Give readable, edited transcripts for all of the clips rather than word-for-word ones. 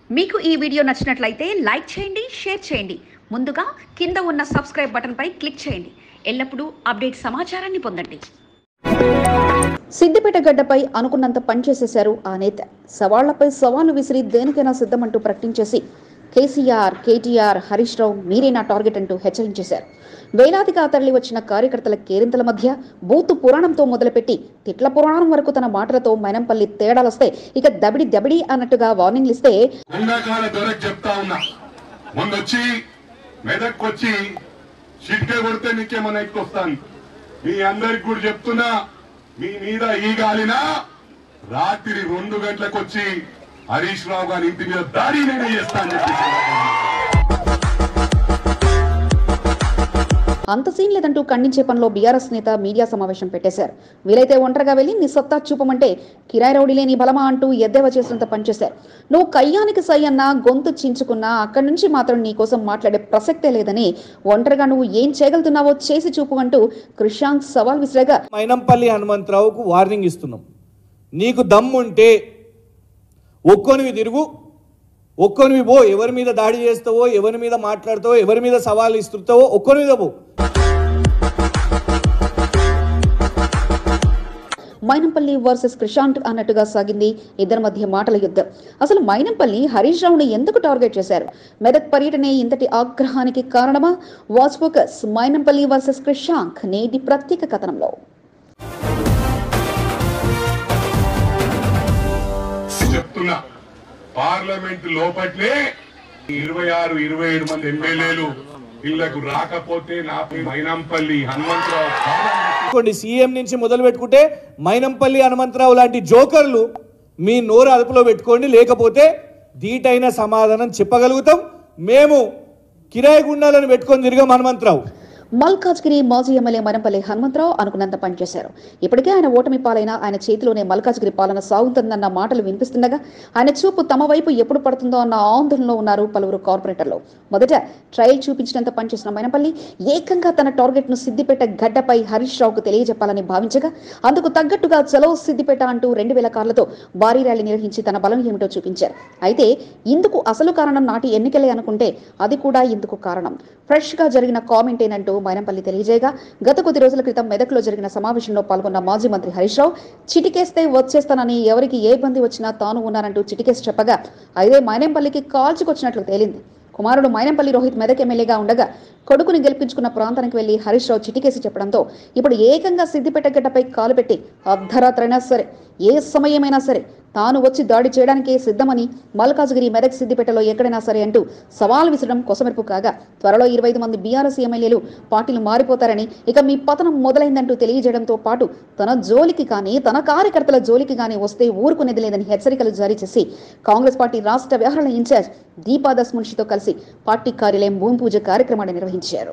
మీకు ఈ వీడియో నచ్చినట్లయితే లైక్ చేయండి, షేర్ చేయండి. ముందుగా కింద ఉన్న సబ్స్క్రైబ్ బటన్ పై క్లిక్ చేయండి. ఎల్లప్పుడూ అప్డేట్ సమాచారాన్ని పొందండి. సిద్దిపేట గడ్డపై అనుకున్నంత పనిచేసేశారు ఆ నేత. సవాళ్లపై సవాళ్లు విసిరి దేనికైనా సిద్ధమంటూ ప్రకటించేసి కేసీఆర్, కేటీఆర్, హరీష్ రావు మీరే నా టార్గెట్ అంటూ హెచ్చరించేశారు. వేలాదిగా తరలి వచ్చిన కార్యకర్తల కేరింతల మధ్య బూతు పురాణంతో మొదలుపెట్టి తిట్ల పురాణం వరకు తన మాటలతో మైనంపల్లి తేడాలొస్తే ఇక దబిడి దబిడి అన్నట్టుగా వార్నింగ్లు ఇస్తే మెదక్కొచ్చి చిట్కే కొడితే నీకేమన్నా ఎక్కువస్తాను. మీ అందరికి కూడా చెప్తున్నా, మీ మీద ఈ గాలిన రాత్రి 2 గంటలకు వచ్చి హరీష్ రావు గారి ఇంటి మీద దాడి నేనే చేస్తాను చెప్పి అంత సీన్ లేదంటూ ఖండించే పనిలో బీఆర్ఎస్ నేత మీడియా సమావేశం పెట్టేశారు. వీలైతే ఒంటరిగా వెళ్లి నీ సత్తా చూపమంటే కిరాయి రౌడీ లేని బలమా అంటూ ఎద్దేవా చేసినంత పనిచేశారు. నువ్వు కయ్యానికి సై అన్నా, గొంతు చించుకున్నా అక్కడి నుంచి మాత్రం నీ కోసం మాట్లాడే ప్రసక్తే లేదని, ఒంటరిగా నువ్వు ఏం చేయగలుగుతున్నావో చేసి చూపు అంటూ క్రిషాంక్ సవాల్ విసిరగా మైనంపల్లి హనుమంతరావుకు వార్నింగ్ ఇస్తున్నాం. నీకు దమ్ముంటే ఒక్కొనివి తిరుగు, ఒక్కొనివి పో. ఎవరి మీద దాడి చేస్తావో, ఎవరి మీద మాట్లాడతావో, ఎవరి మీద సవాల్ ఇస్తున్నావో ఒక్కొని మీద పో. మైనంపల్లి వర్సెస్ క్రిషాంక్ అన్నట్టుగా సాగింది ఇద్దరి మధ్య మాటల యుద్ధం. అసలు మైనంపల్లి హరీష్ రావుని ఎందుకు టార్గెట్ చేశారు? మెదక్ పర్యటనే ఇంతటి ఆగ్రహానికి కారణమా? Watch focus Mynampally versus Krishank నేటి ప్రత్యేక కథనంలో. చెప్తున్నా, పార్లమెంట్ లోపట్లే 26-27 మంది ఎమ్మెల్యేలు ఇళ్లకు రాకపోతే నా మైనంపల్లి హనుమంతరావు సీఎం నుంచి మొదలు పెట్టుకుంటే మైనంపల్లి హనుమంతరావు లాంటి జోకర్లు మీ నోరు అదుపులో పెట్టుకోండి, లేకపోతే ధీటైన సమాధానం చెప్పగలుగుతాం. మేము కిరాయి గుండాలను పెట్టుకొని తిరిగాం హనుమంతరావు. మల్కాజ్గిరి మాజీ ఎమ్మెల్యే మైనంపల్లి హనుమంతరావు అనుకున్నంత పనిచేశారు. ఇప్పటికే ఆయన ఓటమి పాలైన ఆయన చేతిలోనే మల్కాజ్గిరి పాలన సాగుతుందన్న మాటలు వినిపిస్తుండగా ఆయన చూపు తమ వైపు ఎప్పుడు పడుతుందో అన్న ఆందోళనలో ఉన్నారు పలువురు కార్పొరేటర్లు. మొదట ట్రయల్ చూపించినంత పనిచేసిన మైనంపల్లి ఏకంగా తన టార్గెట్ ను సిద్దిపేట గడ్డపై హరీష్ రావుకు తెలియజెప్పాలని భావించగా అందుకు తగ్గట్టుగా చలో సిద్దిపేట అంటూ 2000 కార్లతో భారీ ర్యాలీ నిర్వహించి తన బలం ఏమిటో చూపించారు. అయితే ఇందుకు అసలు కారణం నాటి ఎన్నికలే అనుకుంటే అది కూడా ఇందుకు కారణం ఫ్రెష్ గా జరిగిన కామెంట్ ఏనంటూ మైనంపల్లి తెలియజేయగా, గత కొద్ది రోజుల క్రితం మెదక్లో జరిగిన సమావేశంలో పాల్గొన్న మాజీ మంత్రి హరీష్ రావు చిటికేస్తే వచ్చేస్తానని, ఎవరికి ఏ ఇబ్బంది వచ్చినా తాను ఉన్నానంటూ చిటికేసి చెప్పగా అయితే మైనంపల్లికి కాల్చుకొచ్చినట్లు తేలింది. కుమారుడు మైనంపల్లి రోహిత్ మెదక్ ఎమ్మెల్యేగా ఉండగా కొడుకుని గెలిపించుకున్న ప్రాంతానికి వెళ్లి హరీష్ రావు చిటికేసి చెప్పడంతో ఇప్పుడు ఏకంగా సిద్దిపేట గడ్డపై కాలు పెట్టి అర్ధరాత్రైనా సరే, ఏ సమయమైనా సరే తాను వచ్చి దాడి చేయడానికే సిద్ధమని మల్కాజ్గిరి, మెదక్, సిద్దిపేటలో ఎక్కడైనా సరే అంటూ సవాల్ విసరడం కొసమెరుపు కాగా, త్వరలో 25 మంది బీఆర్ఎస్ ఎమ్మెల్యేలు పార్టీలు మారిపోతారని, ఇక మీ పతనం మొదలైందంటూ తెలియజేయడంతో పాటు తన జోలికి కానీ తన కార్యకర్తల జోలికి కానీ వస్తే ఊరుకునేది లేదని హెచ్చరికలు జారీ చేసి కాంగ్రెస్ పార్టీ రాష్ట్ర వ్యవహారాల ఇన్ఛార్జ్ దీపాదాస్ మున్షితో కలిసి పార్టీ కార్యాలయం భూమి పూజ కార్యక్రమాన్ని నిర్వహించారు.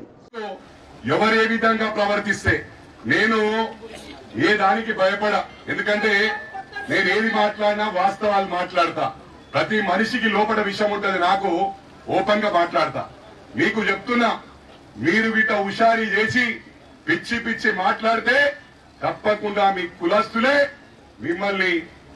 ఎవరు ఏ విధంగా ప్రవర్తిస్తే నేను ఏ దానికి భయపడ, ఎందుకంటే నేను ఏది మాట్లాడినా వాస్తవాలు మాట్లాడతా. ప్రతి మనిషికి లోపల విషయం ఉంటది, నాకు ఓపెన్ గా మాట్లాడతా. మీకు చెప్తున్నా, మీరు వీట హుషారీ చేసి పిచ్చి పిచ్చి మాట్లాడితే తప్పకుండా మీ కులస్తులే మిమ్మల్ని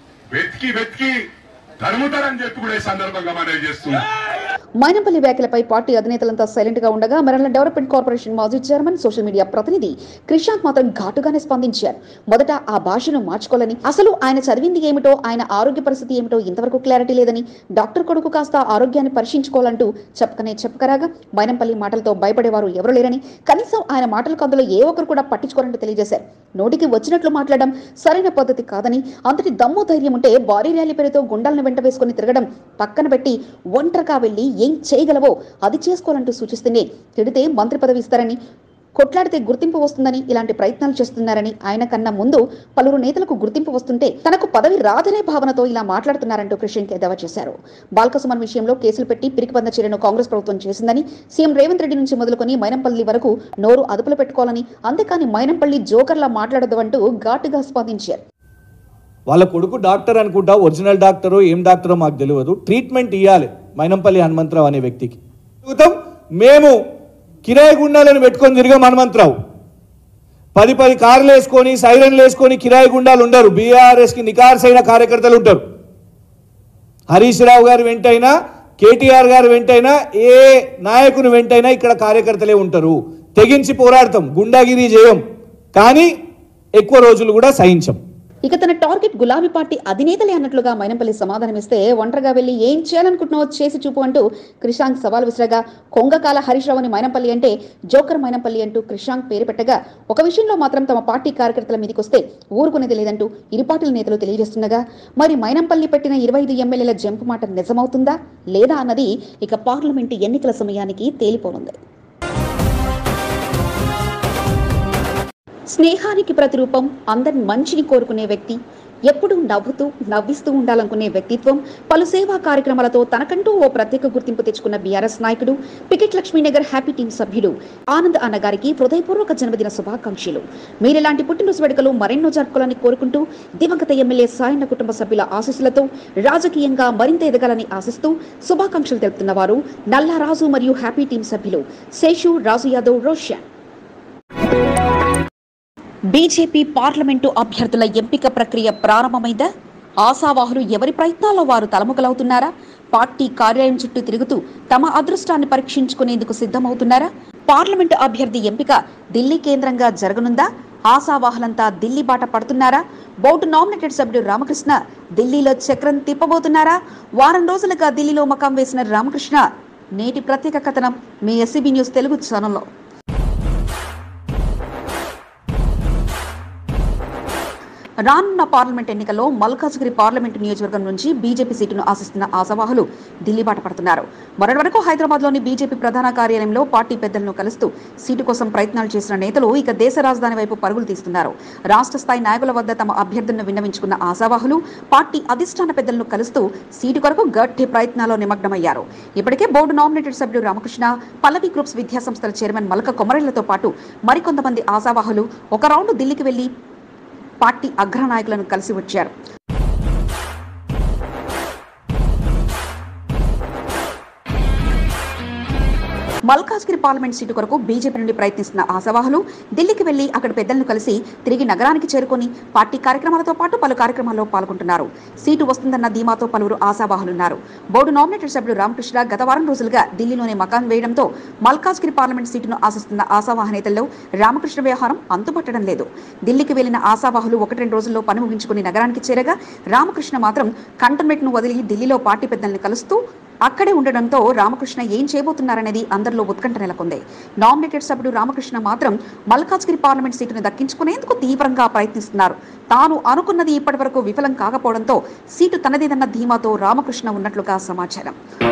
వెతికి తరుముతారని చెప్పి కూడా ఈ సందర్భంగా మనం చేస్తున్నా. మైనంపల్లి వ్యాఖ్యలపై పార్టీ అధినేతలంతా సైలెంట్ గా ఉండగా మరల డెవలప్మెంట్ కార్పొరేషన్ మాజీ చైర్మన్, సోషల్ మీడియా ప్రతినిధి క్రిషాంక్ మాత్రం ఘాటుగానే స్పందించారు. మొదట ఆ భాషను మార్చుకోవాలని, అసలు ఆయన చదివింది ఏమిటో, ఆయన ఆరోగ్య పరిస్థితి ఏమిటో ఇంతవరకు క్లారిటీ లేదని, డాక్టర్ కొడుకు కాస్త ఆరోగ్యాన్ని పరీక్షించుకోవాలంటూ చెప్పకరాగా మైనంపల్లి మాటలతో భయపడేవారు ఎవరు లేరని, కనీసం ఆయన మాటలకు అందులో ఏ ఒక్కరు కూడా పట్టించుకోవాలంటూ తెలియజేశారు. నోటికి వచ్చినట్లు మాట్లాడడం సరైన పద్ధతి కాదని, అంతటి దమ్ము ధైర్యం ఉంటే భారీ ర్యాలీ పేరుతో గుండాలను వెంట వేసుకుని తిరగడం పక్కన పెట్టి ఒంటరిగా వెళ్లి ఏం చేయగలవో అది చేసుకోవాలంటూ సూచిస్తుంది. తిడితే మంత్రి పదవి ఇస్తారని, కొట్లాడితే గుర్తింపు వస్తుందని ఇలాంటి ప్రయత్నాలు చేస్తున్నారని, ఆయన కన్నా ముందు పలువురు నేతలకు గుర్తింపు వస్తుంటే తనకు పదవి రాదనే భావనతో ఇలా మాట్లాడుతున్నారంటూ క్రిషాంక్ ఎద్దేవా చేశారు. బాల్కసుమన్ విషయంలో కేసులు పెట్టి పిరికిబంద చర్యను కాంగ్రెస్ ప్రభుత్వం చేసిందని, సీఎం రేవంత్ రెడ్డి నుంచి మొదలుకొని మైనంపల్లి వరకు నోరు అదుపులో పెట్టుకోవాలని, అంతేకాని మైనంపల్లి జోకర్లా మాట్లాడొద్దు అంటూ ఘాటుగా స్పందించారు. వాళ్ళ కొడుకు డాక్టర్ అనుకుంటా, ఒరిజినల్ డాక్టరో ఏం డాక్టరో మాకు తెలియదు. ట్రీట్మెంట్ ఇవ్వాలి మైనంపల్లి హనుమంతరావు అనే వ్యక్తికి. మేము కిరాయి గుండాలను పెట్టుకొని తిరిగాం హనుమంతరావు. 10 కార్లు వేసుకొని, సైరన్లు వేసుకొని కిరాయి గుండాలు ఉండరు. బీఆర్ఎస్కి నికార్సైన కార్యకర్తలు ఉంటారు. హరీష్ రావు గారి వెంటైనా, కేటీఆర్ గారి వెంటైనా, ఏ నాయకుని వెంటైనా ఇక్కడ కార్యకర్తలే ఉంటారు. తెగించి పోరాడతాం, గుండాగిరి చేయం, కానీ ఎక్కువ రోజులు కూడా సహించం. ఇక తన టార్గెట్ గులాబీ పార్టీ అధినేతలే అన్నట్లుగా మైనంపల్లి సమాధానమిస్తే, ఒంటరిగా వెళ్లి ఏం చేయాలనుకుంటున్నావో చేసి చూపు అంటూ క్రిషాంక్ సవాల్ విసిరగా, కొంగకాల హరీష్ రావుని మైనంపల్లి అంటే జోకర్ మైనంపల్లి అంటూ క్రిషాంక్ పేరు పెట్టగా, ఒక విషయంలో మాత్రం తమ పార్టీ కార్యకర్తల మీదకొస్తే ఊరుకునేది లేదంటూ ఇరు పార్టీల నేతలు తెలియజేస్తుండగా, మరి మైనంపల్లి పెట్టిన 25 ఎమ్మెల్యేల జంపు మాట నిజమవుతుందా లేదా అన్నది ఇక పార్లమెంటు ఎన్నికల సమయానికి తేలిపోనుంది. స్నేహానికి ప్రతిరూపం, అందరి మంచిని కోరుకునే వ్యక్తి, ఎప్పుడూ నవ్వుతూ నవ్విస్తూ ఉండాలనుకునే వ్యక్తిత్వం, పలు సేవా కార్యక్రమాలతో తనకంటూ ఓ ప్రత్యేక గుర్తింపు తెచ్చుకున్న బీఆర్ఎస్ నాయకుడు, పికెట్ లక్ష్మీనగర్ హ్యాపీ టీం సభ్యుడు ఆనంద్ అన్నగారికి హృదయపూర్వక జన్మదిన శుభాకాంక్షలు. మీరిలాంటి పుట్టినరోజు వేడుకలు మరెన్నో జరుపుకోవాలని కోరుకుంటూ, దివంగత ఎమ్మెల్యే సాయన్న కుటుంబ సభ్యుల ఆశీస్సులతో రాజకీయంగా మరింత ఎదగాలని ఆశిస్తూ శుభాకాంక్షలు తెలుపుతున్న వారు నల్లారాజు మరియు హ్యాపీ టీం సభ్యులు శేషు, రాజు యాదవ్, రోషన్. బీజేపీ పార్లమెంటు అభ్యర్థుల ఎంపిక ప్రక్రియ ప్రారంభమైందా? ఆశావాహులు ఎవరి ప్రయత్నాల్లో వారు తలముఖలవుతున్నారా? పార్టీ కార్యాలయం చుట్టూ తిరుగుతూ తమ అదృష్టాన్ని పరీక్షించుకునేందుకు సిద్ధమవుతున్నారా? పార్లమెంటు అభ్యర్థి ఎంపిక ఢిల్లీ కేంద్రంగా జరగనుందా? ఆశావాహులంతా ఢిల్లీ బాట పడుతున్నారా? బోర్డు నామినేటెడ్ సభ్యుడు రామకృష్ణ ఢిల్లీలో చక్రం తిప్పబోతున్నారా? వారం రోజులుగా ఢిల్లీలో మకాం వేసిన రామకృష్ణ నేటి ప్రత్యేక కథనం మీ ఎస్సీబీ న్యూస్ తెలుగు ఛానల్లో. రానున్న పార్లమెంట్ ఎన్నికల్లో మల్కాజ్గిరి పార్లమెంటు నియోజకవర్గం నుంచి బీజేపీ సీటును ఆశిస్తున్న ఆశావాహులు ఢిల్లీ బాట పడుతున్నారు. మొన్నటి వరకు హైదరాబాద్లోని బీజేపీ ప్రధాన కార్యాలయంలో పార్టీ పెద్దలను కలుస్తూ సీటు కోసం ప్రయత్నాలు చేసిన నేతలు ఇక దేశ రాజధాని వైపు పరుగులు తీస్తున్నారు. రాష్ట్ర స్థాయి నాయకుల వద్ద తమ అభ్యర్థులను విన్నవించుకున్న ఆశావాహులు పార్టీ అధిష్టాన పెద్దలను కలుస్తూ సీటు కొరకు గట్టి ప్రయత్నాల్లో నిమగ్నమయ్యారు. ఇప్పటికే బోర్డు నామినేటెడ్ సభ్యుడు రామకృష్ణ, పల్లవి గ్రూప్స్ విద్యాసంస్థల చైర్మన్ మల్క కొమరెళ్లతో పాటు మరికొంతమంది ఆశావాహులు ఒక రౌండ్ ఢిల్లీకి వెళ్లి పార్టీ అగ్రనాయకులను కలిసి వచ్చారు. మల్కాజ్గిరి పార్లమెంట్ సీటు కొరకు బీజేపీ నుండి ప్రయత్నిస్తున్న ఆశావాహులు ఢిల్లీకి వెళ్లి అక్కడ పెద్దలను కలిసి తిరిగి నగరానికి చేరుకొని పార్టీ కార్యక్రమాలతో పాటు పలు కార్యక్రమాల్లో పాల్గొంటున్నారు. సీటు వస్తుందన్న ధీమాతో పలువురు ఆశావాహులున్నారు. బోర్డు నామినేటెడ్ సభ్యుడు రామకృష్ణ గత వారం రోజులుగా ఢిల్లీలోనే మకాన్ వేయడంతో మల్కాజ్గిరి పార్లమెంట్ సీటును ఆశిస్తున్న ఆశావాహ నేతల్లో రామకృష్ణ వ్యవహారం అంతుపట్టడం లేదు. ఢిల్లీకి వెళ్లిన ఆశావాహులు 1-2 రోజుల్లో పని ముగించుకుని నగరానికి చేరగా, రామకృష్ణ మాత్రం కంటోన్మెంట్ ను వదిలి ఢిల్లీలో పార్టీ పెద్దలను కలుస్తూ అక్కడే ఉండడంతో రామకృష్ణ ఏం చేయబోతున్నారనేది అందరిలో ఉత్కంఠ నెలకొంది. నామినేటెడ్ సభ్యుడు రామకృష్ణ మాత్రం మల్కాజ్గిరి పార్లమెంట్ సీటును దక్కించుకునేందుకు తీవ్రంగా ప్రయత్నిస్తున్నారు. తాను అనుకున్నది ఇప్పటి వరకు విఫలం కాకపోవడంతో సీటు తనదేదన్న ధీమాతో రామకృష్ణ ఉన్నట్లుగా సమాచారం.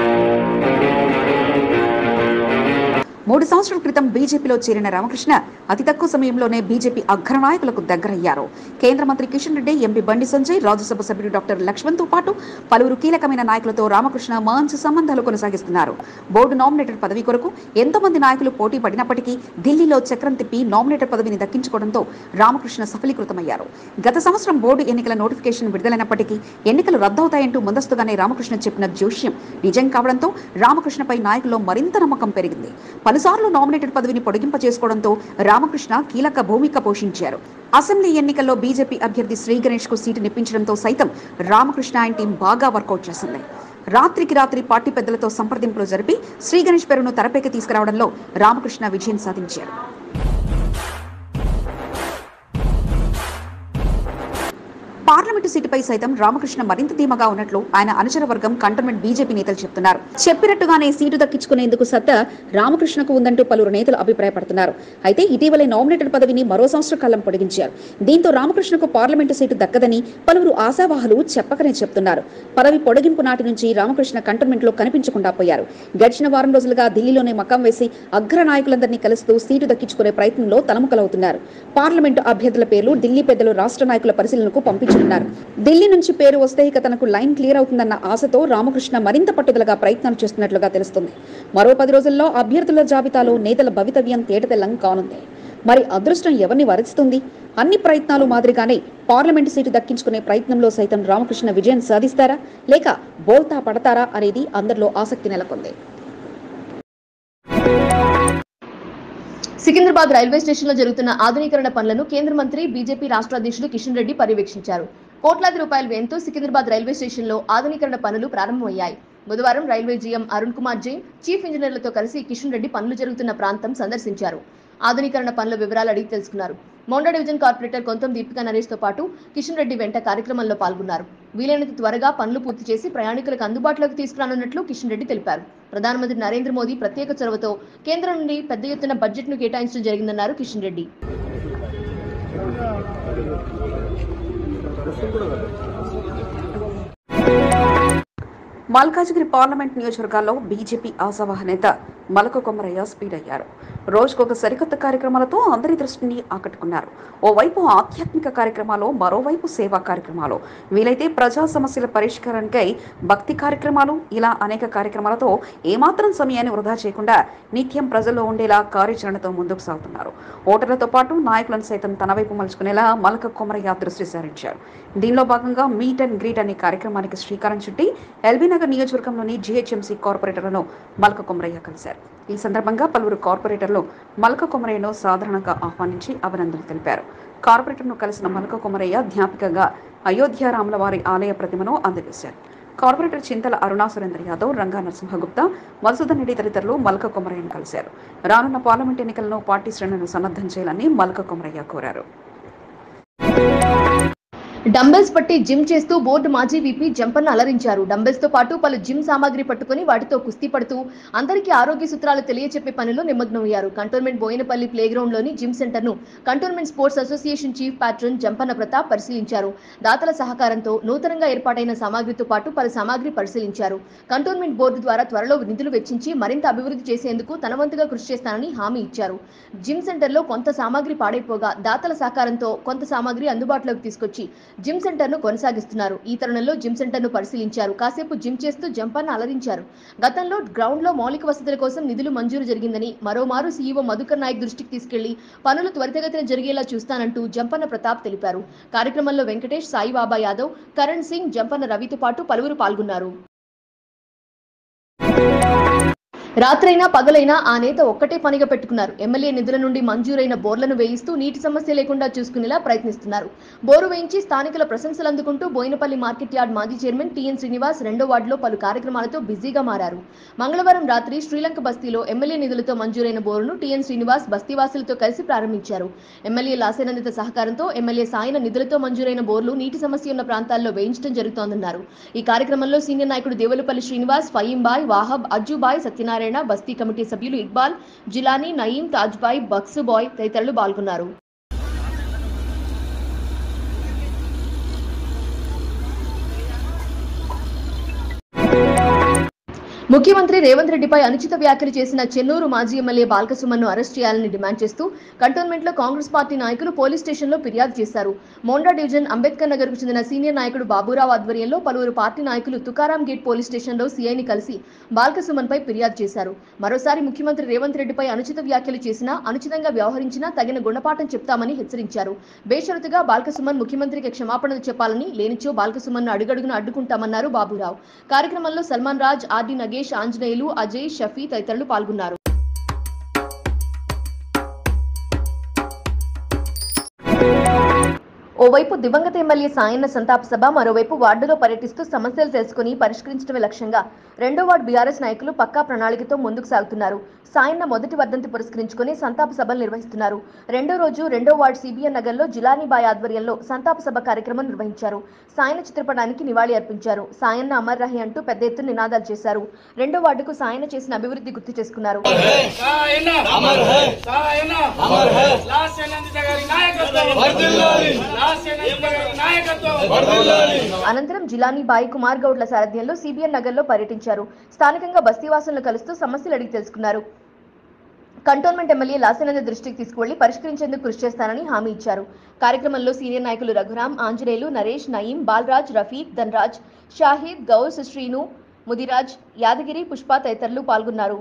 3 సంవత్సరాల క్రితం బీజేపీలో చేరిన రామకృష్ణ అతి తక్కువ సమయంలోనే బీజేపీ అగ్రనాయకులకు దగ్గరయ్యారు. కేంద్ర మంత్రి కిషన్ రెడ్డి, ఎంపీ బండి సంజయ్, రాజ్యసభ సభ్యుడు డాక్టర్ లక్ష్మణ్తో పాటు పలువురు కీలకమైన నాయకులతో రామకృష్ణ మంచి సంబంధాలు కొనసాగిస్తున్నారు. బోర్డు నామినేటెడ్ పదవి కొరకు ఎంతో మంది నాయకులు పోటీ పడినప్పటికీ ఢిల్లీలో చక్రం తిప్పి నామినేటెడ్ పదవిని దక్కించుకోవడంతో రామకృష్ణ సఫలీకృతమయ్యారు. గత సంవత్సరం బోర్డు ఎన్నికల నోటిఫికేషన్ విడుదలైనప్పటికీ ఎన్నికలు రద్దవుతాయంటూ ముందస్తుగానే రామకృష్ణ చెప్పిన జోష్యం నిజం కావడంతో రామకృష్ణపై నాయకుల్లో మరింత నమ్మకం పెరిగింది. పలుసార్లు నామినేటెడ్ పదవిని పొడిగింప చేసుకోవడంతో రామకృష్ణ కీలక భూమిక పోషించారు. అసెంబ్లీ ఎన్నికల్లో బీజేపీ అభ్యర్థి శ్రీ గణేష్ కు సీటు నిప్పించడంతో సైతం రామకృష్ణ ఆయన టీం బాగా వర్కౌట్ చేసింది. రాత్రికి రాత్రి పార్టీ పెద్దలతో సంప్రదింపులు జరిపి శ్రీ గణేష్ పేరును తెరపైకి తీసుకురావడంలో రామకృష్ణ విజయం సాధించారు. పార్లమెంటు సీటుపై సైతం రామకృష్ణ మరింత ధీమాగా ఉన్నట్లు ఆయన అనుచర వర్గం, కంటోన్మెంట్ బీజేపీ నేతలు చెప్తున్నారు. చెప్పినట్టుగానే సీటు దక్కించుకునేందుకు సత్తా రామకృష్ణకు ఉందంటూ పలువురు నేతలు అభిప్రాయపడుతున్నారు. అయితే ఇటీవలే నామినేటెడ్ పదవిని మరో సంవత్సర కాలం పొడిగించారు. దీంతో రామకృష్ణకు పార్లమెంటు సీటు దక్కదని పలువురు ఆశావాహులు చెప్పకనే చెప్తున్నారు. పదవి పొడిగింపు నాటి నుంచి రామకృష్ణ కంటోన్మెంట్ లో కనిపించకుండా పోయారు. గడిచిన వారం రోజులుగా ఢిల్లీలోనే మకాం వేసి అగ్ర నాయకులందరినీ కలుస్తూ సీటు దక్కించుకునే ప్రయత్నంలో తలముఖలవుతున్నారు. పార్లమెంటు అభ్యర్థుల పేర్లు ఢిల్లీ పెద్దలు రాష్ట్ర నాయకుల పరిశీలనకు పంపించారు. ఢిల్లీ నుంచి పేరు వస్తే ఇక తనకు లైన్ క్లియర్ అవుతుందన్న ఆశతో రామకృష్ణ మరింత పట్టుదలగా ప్రయత్నాలు చేస్తున్నట్లుగా తెలుస్తుంది. మరో 10 రోజుల్లో అభ్యర్థుల జాబితాలో నేతల భవితవ్యం తేటతెల్లం కానుంది. మరి అదృష్టం ఎవరిని వరిస్తుంది? అన్ని ప్రయత్నాలు మాదిరిగానే పార్లమెంటు సీటు దక్కించుకునే ప్రయత్నంలో సైతం రామకృష్ణ విజయం సాధిస్తారా లేక బోల్తా పడతారా అనేది అందరిలో ఆసక్తి నెలకొంది. సికింద్రాబాద్ రైల్వే స్టేషన్లో జరుగుతున్న ఆధునీకరణ పనులను కేంద్ర మంత్రి బీజేపీ రాష్ట్ర అధ్యక్షుడు కిషన్ రెడ్డి పర్యవేక్షించారు. కోట్లాది రూపాయల వ్యయంతో సికింద్రాబాద్ రైల్వే స్టేషన్లో ఆధునీకరణ పనులు ప్రారంభమయ్యాయి. బుధవారం railway GM Arun Kumar Jain chief ఇంజనీర్లతో కలిసి కిషన్ రెడ్డి పనులు జరుగుతున్న ప్రాంతం సందర్శించారు. ఆధునీకరణ పనుల వివరాలు అడిగి తెలుసుకున్నారు. మోండా డివిజన్ కార్పొరేటర్ కొంతం దీపికా నరేష్ తో పాటు కిషన్ రెడ్డి వెంట కార్యక్రమంలో పాల్గొన్నారు. వీలైనంత త్వరగా పనులు పూర్తి చేసి ప్రయాణికులకు అందుబాటులోకి తీసుకురానున్నట్లు కిషన్ రెడ్డి తెలిపారు. ప్రధానమంత్రి నరేంద్ర మోదీ ప్రత్యేక చొరవతో కేంద్రం నుండి పెద్ద ఎత్తున బడ్జెట్ను కేటాయించడం జరిగిందన్నారు కిషన్ రెడ్డి. మల్కాజ్గిరి పార్లమెంట్ నియోజకవర్గాల్లో బీజేపీ ఆశావాహ నేత మలక కొమరయ్య స్పీడ్ అయ్యారు. రోజుకొక సరికొత్త కార్యక్రమాలతో అందరి దృష్టిని ఆకట్టుకున్నారు. ఓవైపు ఆధ్యాత్మిక కార్యక్రమాలు, మరోవైపు సేవా కార్యక్రమాలు, వీలైతే ప్రజా సమస్యల పరిష్కారానికై భక్తి కార్యక్రమాలు, ఇలా అనేక కార్యక్రమాలతో ఏమాత్రం సమయాన్ని వృధా చేయకుండా నిత్యం ప్రజల్లో ఉండేలా కార్యాచరణతో ముందుకు సాగుతున్నారు. ఓటర్లతో పాటు నాయకులను సైతం తన వైపు మలుచుకునేలా మలక కొమరయ్య దృష్టి సారించారు. దీనిలో భాగంగా మీట్ అండ్ గ్రీట్ అనే కార్యక్రమానికి శ్రీకారం చుట్టి ఎల్బీ నగర్ నియోజకవర్గంలోని జీహెచ్ఎంసీ కార్పొరేటర్లను మలక కొమరయ్య కలిశారు. ఈ సందర్భంగా పలువురు కార్పొరేటర్లు మలక కొమరయ్యను సాధారణంగా ఆహ్వానించి అభినందనలు తెలిపారు. కార్పొరేటర్ను కలిసిన మలక కొమరయ్య జ్ఞాపికగా అయోధ్య రాముల వారి ఆలయ ప్రతిమను అందజేశారు. కార్పొరేటర్ చింతల అరుణా సురేంద్ర యాదవ్, రంగా నరసింహగుప్తా, మధుసూదన్ రెడ్డి తదితరులు మలక కొమరయ్యను కలిశారు. రానున్న పార్లమెంట్ ఎన్నికలను పార్టీ శ్రేణులను సన్నద్ధం చేయాలని మలక కొమరయ్య కోరారు. డంబెల్స్ పట్టి జిమ్ చేస్తూ బోర్డు మాజీ వీపీ జంపన్న అలరించారు. డంబెల్స్ తో పాటు పలు జిమ్ సామాగ్రి పట్టుకుని వాటితో కుస్తీ పడుతూ అందరికీ ఆరోగ్య సూత్రాలు తెలియచెప్పే పనిలో నిమగ్నమయ్యారు. కంటోన్మెంట్ బోయినపల్లి ప్లేగ్రౌండ్ లోని జిమ్ సెంటర్ ను cantonment sports association chief patron Jampanna Pratap పరిశీలించారు. దాతల సహకారంతో నూతనంగా ఏర్పాటైన సామాగ్రితో పాటు పలు సామాగ్రి పరిశీలించారు. కంటోన్మెంట్ బోర్డు ద్వారా త్వరలో నిధులు వెచ్చించి మరింత అభివృద్ధి చేసేందుకు తన వంతుగా కృషి చేస్తానని హామీ ఇచ్చారు. జిమ్ సెంటర్ లో కొంత సామాగ్రి పాడైపోగా దాతల సహకారంతో కొంత సామాగ్రి అందుబాటులోకి తీసుకొచ్చి జిమ్ సెంటర్ ను కొనసాగిస్తున్నారు. ఈ తరుణంలో జిమ్ సెంటర్ ను పరిశీలించారు. కాసేపు జిమ్ చేస్తూ జంపన్న అలరించారు. గతంలో గ్రౌండ్ లో మౌలిక వసతుల కోసం నిధులు మంజూరు జరిగిందని, మరోమారు సీఈఓ మధుకర్ నాయక్ దృష్టికి తీసుకెళ్లి పనులు త్వరితగతిన జరిగేలా చూస్తానంటూ జంపన్న ప్రతాప్ తెలిపారు. కార్యక్రమంలో వెంకటేష్, సాయిబాబా యాదవ్, కరణ్ సింగ్, జంపన్న రవితో పాటు పలువురు పాల్గొన్నారు. రాత్రైనా పగలైనా ఆ నేత ఒక్కటే పనిగా పెట్టుకున్నారు. ఎమ్మెల్యే నిధుల నుండి మంజూరైన బోర్లను వేయిస్తూ నీటి సమస్య లేకుండా చూసుకునేలా ప్రయత్నిస్తున్నారు. బోరు వేయించి స్థానికుల ప్రశంసలు అందుకుంటూ బోయినపల్లి మార్కెట్ యార్డ్ మాజీ చైర్మన్ టీఎన్ శ్రీనివాస్ 2వ వార్డులో పలు కార్యక్రమాలతో బిజీగా మారారు. మంగళవారం రాత్రి శ్రీలంక బస్తీలో ఎమ్మెల్యే నిధులతో మంజూరైన బోరును టీఎన్ శ్రీనివాస్ బస్తీవాసులతో కలిసి ప్రారంభించారు. ఎమ్మెల్యే లాసేనందిత సహకారంతో ఎమ్మెల్యే సాయన నిధులతో మంజూరైన బోర్లు నీటి సమస్య ఉన్న ప్రాంతాల్లో వేయించడం జరుగుతోందన్నారు. ఈ కార్యక్రమంలో సీనియర్ నాయకుడు దేవులపల్లి శ్రీనివాస్, ఫయీంబాయ్, వాహబ్, అజ్జుబాయ్, సత్యనారాయణ, బస్తీ కమిటీ సభ్యులు ఇక్బాల్, జిలానీ, నయీం, తాజ్బాయ్, బక్సుబాయ్ తదితరులు పాల్గొన్నారు. ముఖ్యమంత్రి రేవంత్ రెడ్డిపై అనుచిత వ్యాఖ్యలు చేసిన చెన్నూరు మాజీ ఎమ్మెల్యే బాల్కసుమన్ను అరెస్ట్ చేయాలని డిమాండ్ చేస్తూ కంటోన్మెంట్ లో కాంగ్రెస్ పార్టీ నాయకులు పోలీస్ స్టేషన్ లో ఫిర్యాదు చేశారు. మోండా డివిజన్ అంబేద్కర్ నగర్ కు చెందిన సీనియర్ నాయకుడు బాబురావు ఆధ్వర్యంలో పలువురు పార్టీ నాయకులు తుకారాం గేట్ పోలీస్ స్టేషన్ లో సీఐని కలిసి బాల్కసుమన్ పై ఫిర్యాదు చేశారు. మరోసారి ముఖ్యమంత్రి రేవంత్ రెడ్డిపై అనుచిత వ్యాఖ్యలు చేసినా, అనుచితంగా వ్యవహరించినా తగిన గుణపాఠం చెప్తామని హెచ్చరించారు. బేషరతుగా బాల్కసుమన్ ముఖ్యమంత్రికి క్షమాపణలు చెప్పాలని, లేనిచో బాల్కసుమన్ను అడుగడుగున అడ్డుకుంటామన్నారు బాబురావు. కార్యక్రమంలో సల్మాన్ రాజ్, ఆర్డి నగేష్, ఆంజనేయులు, అజయ్, షఫీ తదితరులు పాల్గొన్నారు. ఓవైపు దివంగత ఎమ్మెల్యే సాయన్న సంతాప సభ, మరోవైపు వార్డులో పర్యటిస్తూ సమస్యలు తెలుసుకుని పరిష్కరించడమే లక్ష్యంగా 2వ వార్డు బీఆర్ఎస్ నాయకులు పక్కా ప్రణాళికతో ముందుకు సాగుతున్నారు. సాయన్న మొదటి వర్ధంతి పురస్కరించుకుని సంతాప సభలు నిర్వహిస్తున్నారు. 2వ రోజు 2వ వార్డు సిబిఎన్ నగర్ లో జిలానీబాయ్ ఆధ్వర్యంలో సంతాప సభ కార్యక్రమం నిర్వహించారు. సాయన్న చిత్రపటానికి నివాళి అర్పించారు. సాయన్న అమర్ రహే అంటూ పెద్ద ఎత్తున నినాదాలు చేశారు. 2వ వార్డుకు సాయన్న చేసిన అభివృద్ధి గుర్తు చేసుకున్నారు. అనంతరం జిలానీబాయ్, కుమార్ గౌడ్ల సారథ్యంలో సిబిఎన్ నగర్ లో పర్యటించారు. స్థానికంగా బస్తీవాసులను కలుస్తూ సమస్యలు అడిగి తెలుసుకున్నారు. కంటోన్మెంట్ ఎమ్మెల్యే లాసేనంద దృష్టికి తీసుకువెళ్లి పరిష్కరించేందుకు కృషి చేస్తానని హామీ ఇచ్చారు. కార్యక్రమంలో సీనియర్ నాయకులు రఘురాం, ఆంజనేయులు, నరేష్, నయీం, బాలరాజ్, రఫీక్, ధనరాజ్, షాహిద్, గౌస్, శ్రీను, ముదిరాజ్, యాదగిరి, పుష్ప తదితరులు పాల్గొన్నారు.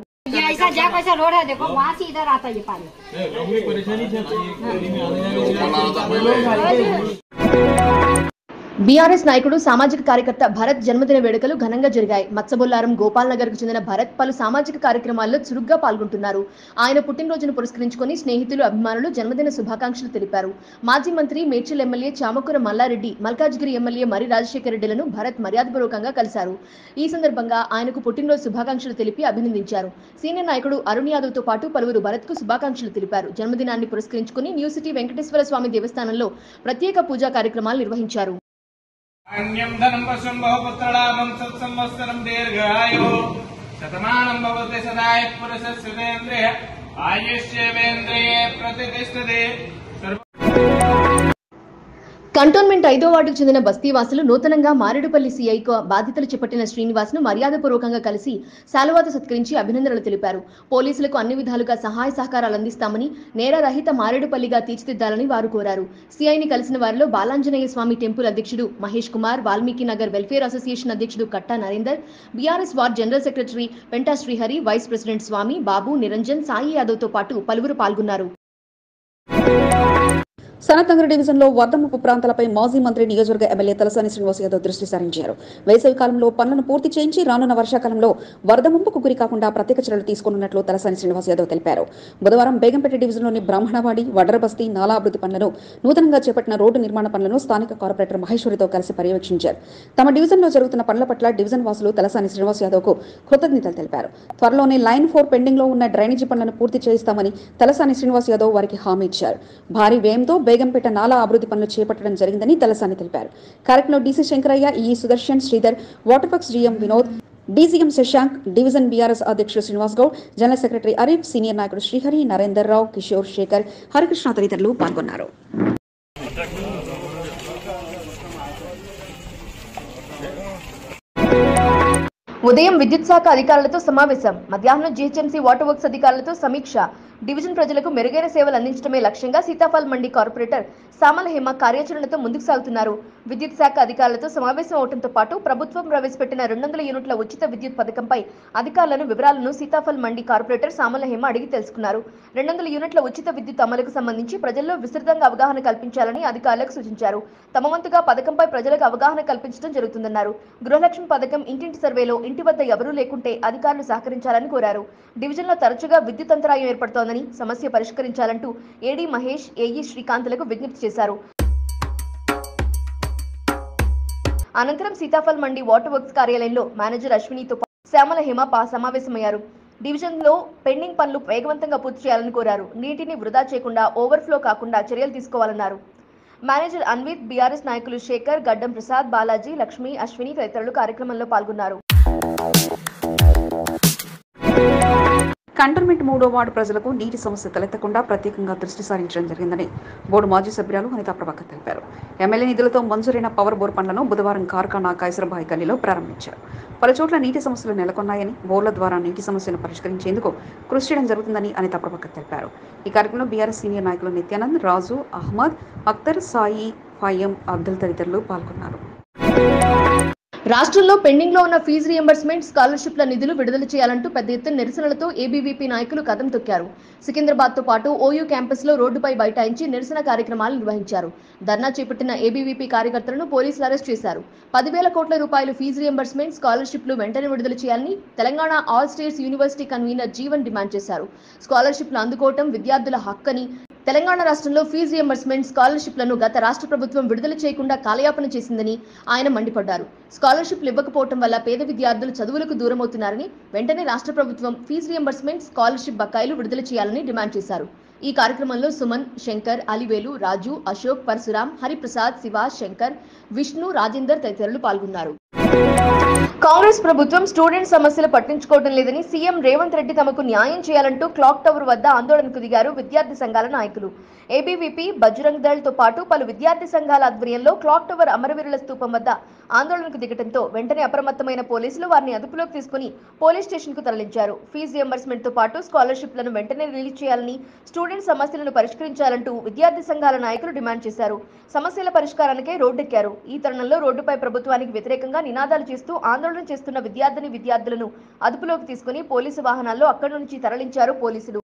బీఆర్ఎస్ నాయకుడు సామాజిక కార్యకర్త భరత్ జన్మదిన వేడుకలు ఘనంగా జరిగాయి. మత్స్యబొల్లారం గోపాల్ నగర్ కు చెందిన భరత్ పలు సామాజిక కార్యక్రమాల్లో చురుగ్గా పాల్గొంటున్నారు. ఆయన పుట్టినరోజును పురస్కరించుకొని స్నేహితులు, అభిమానులు జన్మదిన శుభాకాంక్షలు తెలిపారు. మాజీ మంత్రి మేడ్చల్ ఎమ్మెల్యే చామకూర మల్లారెడ్డి, మల్కాజ్గిరి ఎమ్మెల్యే మరి రాజశేఖర రెడ్డిలను భరత్ మర్యాదపూర్వకంగా కలిశారు. ఈ సందర్భంగా ఆయనకు పుట్టినరోజు శుభాకాంక్షలు తెలిపి అభినందించారు. సీనియర్ నాయకుడు అరుణ్ యాదవ్ తో పాటు పలువురు భరత్ కు శుభాకాంక్షలు తెలిపారు. జన్మదినాన్ని పురస్కరించుకొని న్యూ సిటీ వెంకటేశ్వర స్వామి దేవస్థానంలో ప్రత్యేక పూజా కార్యక్రమాలు నిర్వహించారు. अन्यं धनं पशुं बहुपुत्रलाभं सत्संवत्सरं दीर्घायुः शतमानं भवति सदाय पुरुषस्येन्द्रिय आयुष्येवेन्द्रिये प्रतिष्ठते. కంటోన్మెంట్ 5వ వార్డుకు చెందిన బస్తీవాసులు నూతనంగా మారేడుపల్లి సీఐకు బాధ్యతలు చేపట్టిన శ్రీనివాస్ను మర్యాదపూర్వకంగా కలిసి శాలువాతో సత్కరించి అభినందనలు తెలిపారు. పోలీసులకు అన్ని విధాలుగా సహాయ సహకారాలు అందిస్తామని, నేరరహిత మారేడుపల్లిగా తీర్చిదిద్దాలని వారు కోరారు. సీఐని కలిసిన వారిలో బాలాంజనేయ స్వామి టెంపుల్ అధ్యక్షుడు మహేష్ కుమార్, వాల్మీకి నగర్ వెల్ఫేర్ అసోసియేషన్ అధ్యక్షుడు Katta Narender, BRS ward general secretary Penta Srihari, vice president Swamy, Babu, Niranjan, Sai Yadav తో పాటు పలువురు పాల్గొన్నారు. సనత్నగర్ డివిజన్లో వరద ముప్పు ప్రాంతాలపై మాజీ మంత్రి, నియోజకవర్గ ఎమ్మెల్యే తలసాని శ్రీనివాస్ యాదవ్ దృష్టి సారించారు. వేసవి కాలంలో పనులను పూర్తి చేయించి రానున్న వర్షాకాలంలో వరద ముంపుకు గురి కాకుండా ప్రత్యేక చర్యలు తీసుకున్నట్లు తలసాని శ్రీనివాస్ యాదవ్ తెలిపారు. బుధవారం బేగంపేట డివిజన్లోని బ్రాహ్మణవాడి, వడ్రబస్తీ, నాలా అభివృద్ధి పనులను, నూతనంగా చేపట్టిన రోడ్డు నిర్మాణ పనులను స్థానిక కార్పొరేటర్ మహేశ్వరితో కలిసి పర్యవేక్షించారు. తమ డివిజన్లో జరుగుతున్న పనుల పట్ల డివిజన్ వాసులు తలసాని శ్రీనివాస్ యాదవ్కు కృతజ్ఞతలు తెలిపారు. త్వరలోనే లైన్ 4 పెండింగ్ లో ఉన్న డ్రైనేజీ పనులను పూర్తి చేయిస్తామని తలసాని శ్రీనివాస్ యాదవ్ వారికి హామీ ఇచ్చారు. భారీ వ్యయంతో బేగంపేట నాలా అభివృద్ధి పనులు చేపట్టడం జరిగిందని తలసాని తెలిపారు. కార్యక్రమంలో డీసీ శంకరయ్య, ఈ Sudarshan, Sridhar, water works GM Vinod, DCM Shashank, division BRS అధ్యక్షుడు Srinivas Goud, general secretary Arif, senior నాయకుడు శ్రీహరి, నరేందర్ రావు, కిషోర్, శేఖర్, హరికృష్ణ తదితరులు పాల్గొన్నారు. ఉదయం విద్యుత్ శాఖ అధికారులతో సమావేశం, మధ్యాహ్నం జీహెచ్ఎంసీ వాటర్ వర్క్స్ అధికారులతో సమీక్ష. డివిజన్ ప్రజలకు మెరుగైన సేవలు అందించడమే లక్ష్యంగా సీతాఫల్ మండి కార్పొరేటర్ సామల హేమ కార్యాచరణతో ముందుకు సాగుతున్నారు. విద్యుత్ శాఖ అధికారులతో సమావేశం అవడంతో పాటు ప్రభుత్వం ప్రవేశపెట్టిన 200 యూనిట్ల ఉచిత విద్యుత్ పథకంపై అధికారులను వివరాలను సీతాఫల్ మండి కార్పొరేటర్ సామల హేమ అడిగి తెలుసుకున్నారు. 200 యూనిట్ల ఉచిత విద్యుత్ అమలుకు సంబంధించి ప్రజల్లో విస్తృతంగా అవగాహన కల్పించాలని అధికారులకు సూచించారు. తమ వంతుగా పథకంపై ప్రజలకు అవగాహన కల్పించడం జరుగుతుందన్నారు. గృహలక్ష్మి పథకం ఇంటింటి సర్వేలో ఇంటి వద్ద ఎవరూ లేకుంటే అధికారులు సహకరించాలని కోరారు. డివిజన్లో తరచుగా విద్యుత్ అంతరాయం ఏర్పడుతోందని, సమస్య పరిష్కరించాలంటూ ఏడీ మహేష్, ఏఈ శ్రీకాంత్లకు విజ్ఞప్తి చేశారు. అనంతరం సీతాఫల్ మండి వాటర్ వర్క్స్ కార్యాలయంలో మేనేజర్ అశ్వినితో శ్యామల హేమ సమావేశమయ్యారు. డివిజన్లో పెండింగ్ పనులు వేగవంతంగా పూర్తి చేయాలని కోరారు. నీటిని వృధా చేయకుండా, ఓవర్ఫ్లో కాకుండా చర్యలు తీసుకోవాలన్నారు. మేనేజర్ అన్విత్, బీఆర్ఎస్ నాయకులు శేఖర్, గడ్డం ప్రసాద్, బాలాజీ, లక్ష్మి, అశ్విని తదితరులు కార్యక్రమంలో పాల్గొన్నారు. కంటోన్మెంట్ 3వ వార్డు ప్రజలకు నీటి సమస్య తలెత్తకుండా ప్రత్యేకంగా దృష్టి సారించడం జరిగిందని బోర్డు మాజీ సభ్యురాలు అనితా ప్రభాకర్ తెలిపారు. ఎమ్మెల్యే నిధులతో మంజూరైన పవర్ బోర్ పనులను బుధవారం కార్ఖానా కైసరబాయి గల్లీలో ప్రారంభించారు. పలుచోట్ల నీటి సమస్యలు నెలకొన్నాయని, బోర్ల ద్వారా నీటి సమస్యను పరిష్కరించేందుకు కృషి చేయడం జరుగుతుందని అనితా ప్రభాకర్ తెలిపారు. ఈ కార్యక్రమంలో బీఆర్ఎస్ సీనియర్ నాయకులు నిత్యానంద్, రాజు, అహ్మద్, అఖ్తర్, సాయి, ఫాయం, అబ్దుల్ తదితరులు పాల్గొన్నారు. రాష్ట్రంలో పెండింగ్ లో ఉన్న ఫీజు రియంబర్స్మెంట్, స్కాలర్షిప్ల నిధులు విడుదల చేయాలంటూ పెద్ద ఎత్తున నిరసనలతో ఏబీవీపీ నాయకులు కదం తొక్కారు. సికింద్రాబాద్ తో పాటు ఓయూ క్యాంపస్ లో రోడ్డుపై బైఠాయించి నిరసన కార్యక్రమాలు నిర్వహించారు. ధర్నా చేపట్టిన ఏబీవీపీ కార్యకర్తలను పోలీసులు అరెస్ట్ చేశారు. 10,000 కోట్ల రూపాయలు ఫీజు రియంబర్స్మెంట్, స్కాలర్షిప్లు వెంటనే విడుదల చేయాలని Telangana all states university convener Jeevan demand చేశారు. స్కాలర్షిప్లు అందుకోవటం విద్యార్థుల హక్కని, తెలంగాణ రాష్ట్రంలో ఫీజు రియంబర్స్మెంట్, స్కాలర్షిప్లను గత రాష్ట్ర ప్రభుత్వం విడుదల చేయకుండా కాలయాపన చేసిందని ఆయన మండిపడ్డారు. స్కాలర్షిప్లు ఇవ్వకపోవడం వల్ల పేద విద్యార్థులు చదువులకు దూరమవుతున్నారని, వెంటనే రాష్ట్ర ప్రభుత్వం ఫీజు రియంబర్స్మెంట్, స్కాలర్షిప్ బకాయిలు విడుదల చేయాలని డిమాండ్ చేశారు. ఈ కార్యక్రమంలో సుమన్, శంకర్, అలివేలు, రాజు, అశోక్, పరశురాం, హరిప్రసాద్, శివ, శంకర్, విష్ణు, రాజేందర్ తదితరులు పాల్గొన్నారు. కాంగ్రెస్ ప్రభుత్వం స్టూడెంట్ సమస్యలు పట్టించుకోవడం లేదని, సీఎం రేవంత్ రెడ్డి తమకు న్యాయం చేయాలంటూ క్లాక్ టవర్ వద్ద ఆందోళనకు దిగారు విద్యార్థి సంఘాల నాయకులు. ఏబీవీపీ, బజరంగ్ దళ్ తో పాటు పలు విద్యార్థి సంఘాల ఆధ్వర్యంలో క్లాక్ టవర్ అమరవీరుల స్తూపం వద్ద ఆందోళనకు దిగడంతో వెంటనే అప్రమత్తమైన పోలీసులు వారిని అదుపులోకి తీసుకుని పోలీస్ స్టేషన్ కు తరలించారు. ఫీజు రియంబర్స్మెంట్ తో పాటు స్కాలర్షిప్లను వెంటనే రిలీజ్ చేయాలని, స్టూడెంట్ సమస్యలను పరిష్కరించాలంటూ విద్యార్థి సంఘాల నాయకులు డిమాండ్ చేశారు. సమస్యల పరిష్కారానికే రోడ్డెక్కారు. ఈ తరుణంలో రోడ్డుపై ప్రభుత్వానికి వ్యతిరేకంగా నినాదాలు చేస్తూ ఆందోళన చేస్తున్న విద్యార్థులను అదుపులోకి తీసుకుని పోలీసు వాహనాల్లో అక్కడి నుంచి తరలించారు పోలీసులు.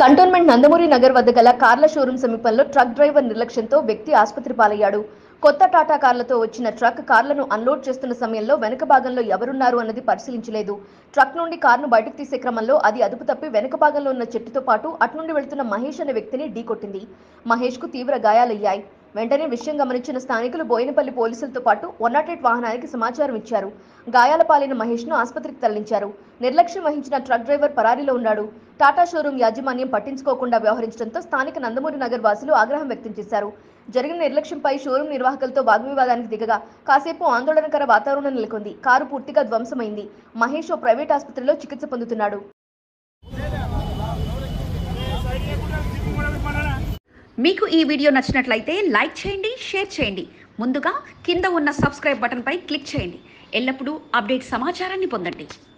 కంటోన్మెంట్ నందమూరి నగర్ వద్ద గల కార్ల షోరూం సమీపంలో ట్రక్ డ్రైవర్ నిర్లక్ష్యంతో వ్యక్తి ఆసుపత్రి పాలయ్యాడు. కొత్త టాటా కార్లతో వచ్చిన ట్రక్ కార్లను అన్లోడ్ చేస్తున్న సమయంలో వెనుక భాగంలో ఎవరున్నారు అన్నది పరిశీలించలేదు. ట్రక్ నుండి కారును బయటకు తీసే క్రమంలో అది అదుపు తప్పి వెనుక భాగంలో ఉన్న చెట్టుతో పాటు అటునుండి వెళ్తున్న మహేష్ అనే వ్యక్తిని ఢీకొట్టింది. మహేష్ కు తీవ్ర గాయాలయ్యాయి. వెంటనే విషయం గమనించిన స్థానికులు బోయినపల్లి పోలీసులతో పాటు 108 వాహనానికి సమాచారం ఇచ్చారు. గాయాల పాలైన మహేష్ ను ఆసుపత్రికి తరలించారు. నిర్లక్ష్యం వహించిన ట్రక్ డ్రైవర్ పరారీలో ఉన్నాడు. టాటా షోరూం యాజమాన్యం పట్టించుకోకుండా వ్యవహరించడంతో స్థానిక నందమూరి నగర్ వాసులు ఆగ్రహం వ్యక్తం చేశారు. జరిగిన నిర్లక్ష్యంపై షోరూం నిర్వాహకులతో వాగ్వివాదానికి దిగగా కాసేపు ఆందోళనకర వాతావరణం నెలకొంది. కారు పూర్తిగా ధ్వంసమైంది. మహేష్ ఓ ప్రైవేట్ ఆసుపత్రిలో చికిత్స పొందుతున్నాడు. మీకు ఈ వీడియో నచ్చినట్లయితే లైక్ చేయండి, షేర్ చేయండి. ముందుగా కింద ఉన్న సబ్స్క్రైబ్ బటన్పై క్లిక్ చేయండి. ఎల్లప్పుడూ అప్డేట్ సమాచారాన్ని పొందండి.